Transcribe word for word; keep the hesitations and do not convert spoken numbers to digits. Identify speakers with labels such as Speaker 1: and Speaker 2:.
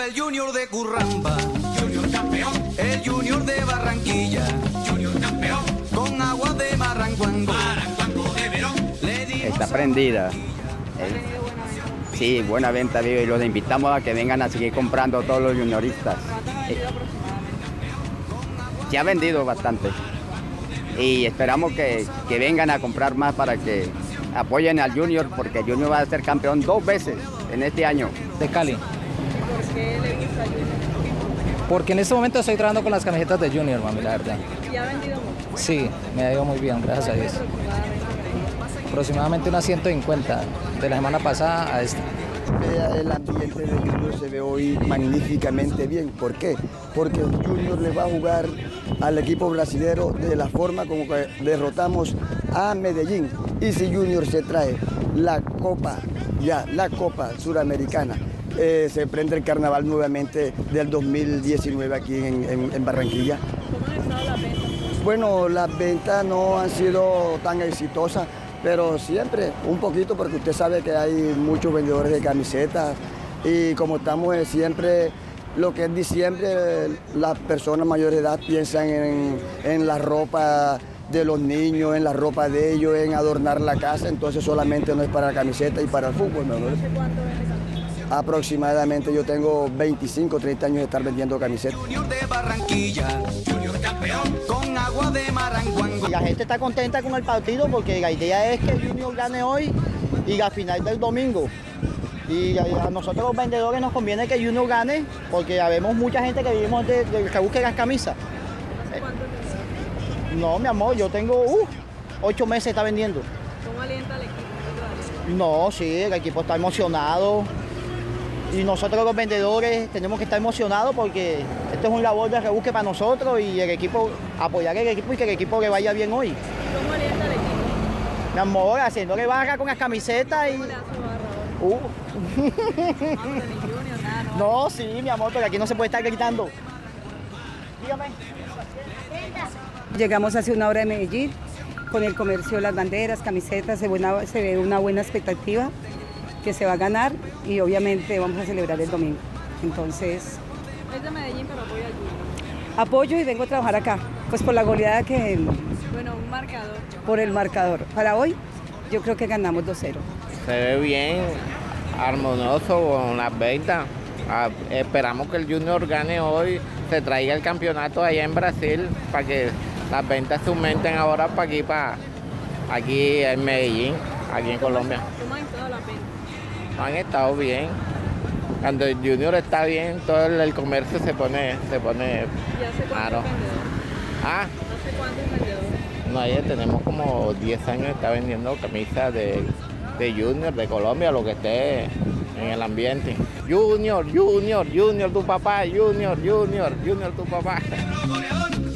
Speaker 1: el Junior de Curramba, Junior campeón. El Junior de Barranquilla, Junior campeón. Con agua de Maranguango, Maranguango de Verón.
Speaker 2: Está prendida. Eh, sí, buena venta, vivo, y los invitamos a que vengan a seguir comprando todos los junioristas. Eh, se ha vendido bastante y esperamos que, que vengan a comprar más para que apoyen al Junior, porque Junior va a ser campeón dos veces en este año.
Speaker 3: De Cali.
Speaker 4: ¿Por qué le gusta Junior?
Speaker 3: Porque en este momento estoy trabajando con las camisetas de Junior, mami, la verdad.
Speaker 4: ¿Y ha vendido mucho?
Speaker 3: Sí, me ha ido muy bien, gracias a Dios. Aproximadamente unas ciento cincuenta de la semana pasada a esta.
Speaker 5: El ambiente de Junior se ve hoy magníficamente bien. ¿Por qué? Porque Junior le va a jugar al equipo brasilero de la forma como que derrotamos a Medellín. Y si Junior se trae la Copa, ya, la Copa Suramericana, eh, se prende el carnaval nuevamente del dos mil diecinueve aquí en, en, en Barranquilla.
Speaker 4: ¿Cómo han estado las ventas?
Speaker 5: Bueno, las ventas no han sido tan exitosas, pero siempre un poquito, porque usted sabe que hay muchos vendedores de camisetas y como estamos eh, siempre, lo que es diciembre, las personas mayores de edad piensan en, en la ropa de los niños, en la ropa de ellos, en adornar la casa, entonces solamente no es para la camiseta y para el fútbol, ¿no?
Speaker 4: ¿Hace cuánto vende camisetas?
Speaker 5: Aproximadamente yo tengo veinticinco, treinta años de estar vendiendo camisetas.
Speaker 1: Junior de Barranquilla, Junior campeón. Con agua de Maranguango.
Speaker 6: Y la gente está contenta con el partido porque la idea es que el Junior gane hoy y la final del domingo. Y a, a nosotros los vendedores nos conviene que el Junior gane porque vemos mucha gente que vivimos de, de que busque las camisas.
Speaker 4: ¿Cuánto te vende?
Speaker 6: No, mi amor, yo tengo uh, ocho meses está vendiendo.
Speaker 4: ¿Cómo alienta al equipo?
Speaker 6: No, sí, el equipo está emocionado. Y nosotros los vendedores tenemos que estar emocionados porque esto es un labor de rebusque para nosotros y el equipo, apoyar el equipo y que el equipo le vaya bien hoy.
Speaker 4: ¿Cómo alienta al equipo?
Speaker 6: Mi amor, haciéndole barra con las camisetas y...
Speaker 4: ¿Cómo le hace barra hoy?
Speaker 6: Uh.
Speaker 4: No, pero ni Junior, nada, no.
Speaker 6: No, sí, mi amor, pero aquí no se puede estar gritando. Dígame.
Speaker 7: Llegamos hace una hora de Medellín con el comercio, las banderas, camisetas, se, buena, se ve una buena expectativa que se va a ganar y obviamente vamos a celebrar el domingo. Entonces...
Speaker 4: Es de Medellín, pero apoya al Junior.
Speaker 7: Apoyo y vengo a trabajar acá, pues por la goleada que...
Speaker 4: Bueno, un marcador.
Speaker 7: Por el marcador. Para hoy, yo creo que ganamos dos cero.
Speaker 8: Se ve bien, armonioso con las ventas. Ah, esperamos que el Junior gane hoy, se traiga el campeonato allá en Brasil para que las ventas se aumenten ahora para aquí, para aquí en Medellín, aquí en Colombia.
Speaker 4: ¿Cómo han estado las ventas?
Speaker 8: Han estado bien. Cuando el Junior está bien, todo el, el comercio se pone, se pone
Speaker 4: ¿Y hace cuánto
Speaker 8: claro.
Speaker 4: es vendedor?
Speaker 8: Ah,
Speaker 4: ¿Hace cuánto es vendedor?
Speaker 8: no, ya tenemos como diez años, está vendiendo camisas de, de Junior, de Colombia, lo que esté en el ambiente. Junior, Junior, Junior, tu papá, Junior, Junior, Junior, tu papá.